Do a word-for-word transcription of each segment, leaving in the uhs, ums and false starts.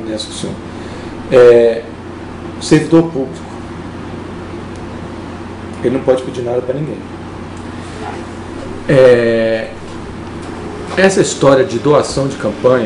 nessa com o senhor. É, servidor público, ele não pode pedir nada para ninguém. É, essa história de doação de campanha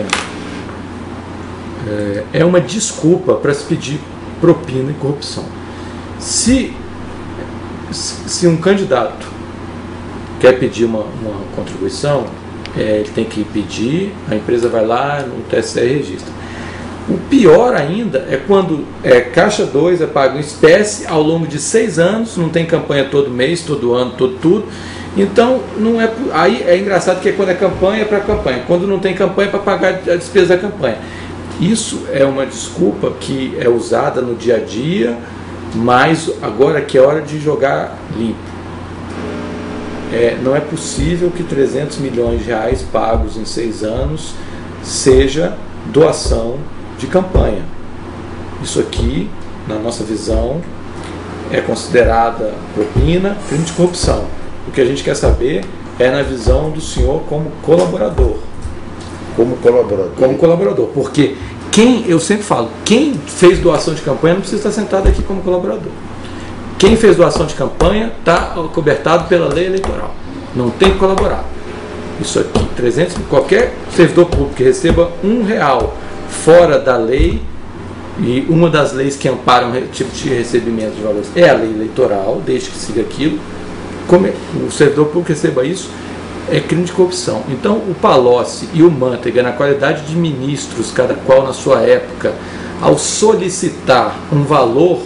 é, é uma desculpa para se pedir propina e corrupção. Se, se um candidato quer pedir uma, uma contribuição, é, ele tem que pedir, a empresa vai lá no T S E e registra. O pior ainda é quando é Caixa dois, é pago em espécie ao longo de seis anos, não tem campanha todo mês, todo ano, todo tudo. Então, não é, aí é engraçado que é quando é campanha, é para campanha. Quando não tem campanha, é para pagar a despesa da campanha. Isso é uma desculpa que é usada no dia a dia, mas agora que é hora de jogar limpo. É, não é possível que trezentos milhões de reais pagos em seis anos seja doação de campanha. Isso aqui, na nossa visão, é considerada propina, crime de corrupção. O que a gente quer saber é na visão do senhor como colaborador. Como colaborador. Como colaborador, porque quem, eu sempre falo, quem fez doação de campanha não precisa estar sentado aqui como colaborador. Quem fez doação de campanha está cobertado pela lei eleitoral. Não tem que colaborar. Isso aqui, trezentos, qualquer servidor público que receba um real fora da lei, e uma das leis que amparam o tipo de recebimento de valores é a lei eleitoral, desde que siga aquilo, como o servidor público receba isso, é crime de corrupção. Então, o Palocci e o Manteiga, na qualidade de ministros, cada qual na sua época, ao solicitar um valor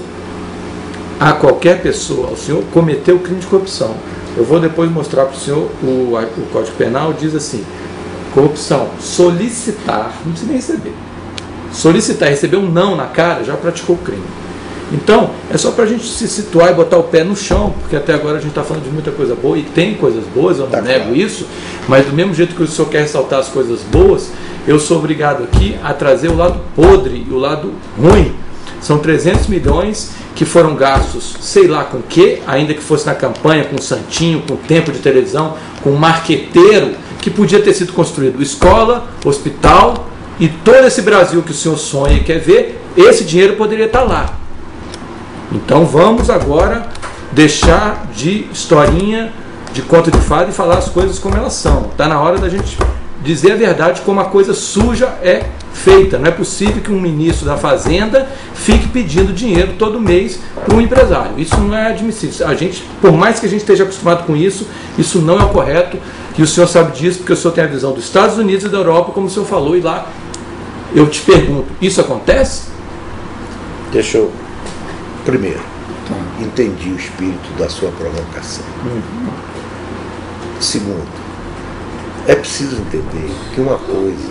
a qualquer pessoa, o senhor cometeu crime de corrupção. Eu vou depois mostrar para o senhor, o, o Código Penal diz assim, corrupção, solicitar, não precisa nem receber. Solicitar e receber um não na cara, já praticou o crime. Então, é só para a gente se situar e botar o pé no chão, porque até agora a gente está falando de muita coisa boa, e tem coisas boas, eu não tá nego claro. isso, mas do mesmo jeito que o senhor quer ressaltar as coisas boas, eu sou obrigado aqui a trazer o lado podre e o lado ruim. São trezentos milhões que foram gastos, sei lá com que, ainda que fosse na campanha, com santinho, com tempo de televisão, com marqueteiro, que podia ter sido construído escola, hospital, e todo esse Brasil que o senhor sonha e quer ver, esse dinheiro poderia estar lá. Então vamos agora deixar de historinha, de conto de fada e falar as coisas como elas são. Está na hora da gente dizer a verdade como a coisa suja é feita. Não é possível que um ministro da Fazenda fique pedindo dinheiro todo mês para um empresário. Isso não é admissível. A gente, por mais que a gente esteja acostumado com isso, isso não é o correto. E o senhor sabe disso porque o senhor tem a visão dos Estados Unidos e da Europa, como o senhor falou, e lá eu te pergunto, isso acontece? Deixa eu... Primeiro, tá. Entendi o espírito da sua provocação. Uhum. Segundo, é preciso entender que uma coisa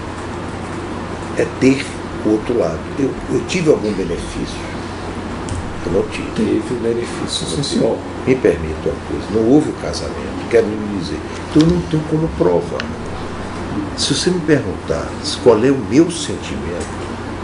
é ter o outro lado. Eu, eu tive algum benefício? Eu não tive. Teve benefício, sim, senhor. Me permita uma coisa, não houve o casamento, quero lhe dizer, então eu não tenho como provar. Se você me perguntar qual é o meu sentimento,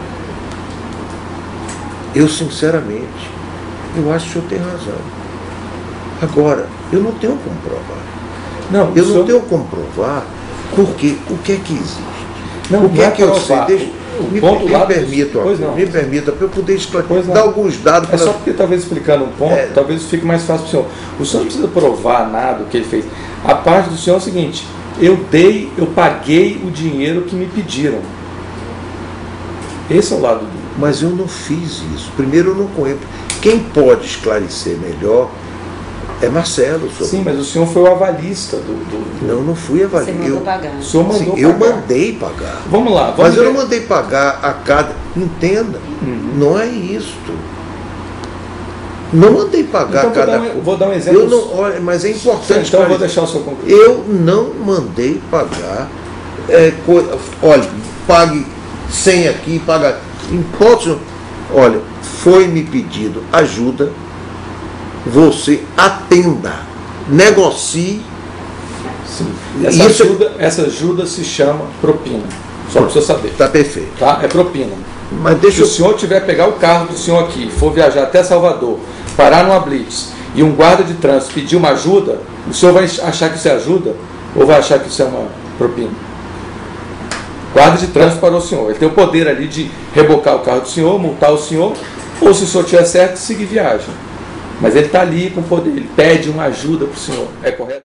eu sinceramente, eu acho que o senhor tem razão. Agora, eu não tenho como provar. Não, eu senhor... não tenho como provar, porque o que é que existe? Não, o que é que eu sei? Deixa, o, o me ponto me lá permita, dos... não, me permita, para eu poder esclarecer, dar alguns dados. É só porque talvez explicando um ponto, é... talvez fique mais fácil para o senhor. O senhor não precisa provar nada o que ele fez. A parte do senhor é o seguinte, eu dei, eu paguei o dinheiro que me pediram. Esse é o lado do... Mas eu não fiz isso. Primeiro, eu não conheço. Quem pode esclarecer melhor é Marcelo. Sobre... Sim, mas o senhor foi o avalista do... do... Não, não fui avalista. Você mandou pagar. O senhor mandou Sim, pagar. Eu mandei pagar. Vamos lá. Vamos mas ver. eu não mandei pagar a cada... Entenda, uhum. Não é isto. Não mandei pagar então, cada... Vou dar um, vou dar um exemplo. Eu não, olha, mas é importante... Então eu vou deixar o seu concluir. Eu não mandei pagar... É, co... Olha, pague cem aqui, paga... Imposto, olha, foi me pedido ajuda, você atenda, negocie. Sim. Essa, isso... ajuda, essa ajuda se chama propina, só para o senhor saber. Está perfeito. Tá? É propina. Mas deixa Se eu... o senhor tiver pegar o carro do senhor aqui, for viajar até Salvador, parar numa blitz e um guarda de trânsito pedir uma ajuda, o senhor vai achar que isso é ajuda ou vai achar que isso é uma propina? Guarda de trânsito parou o senhor. Ele tem o poder ali de rebocar o carro do senhor, multar o senhor, ou se o senhor tiver certo, seguir viagem. Mas ele está ali com o poder, ele pede uma ajuda para o senhor. É correto?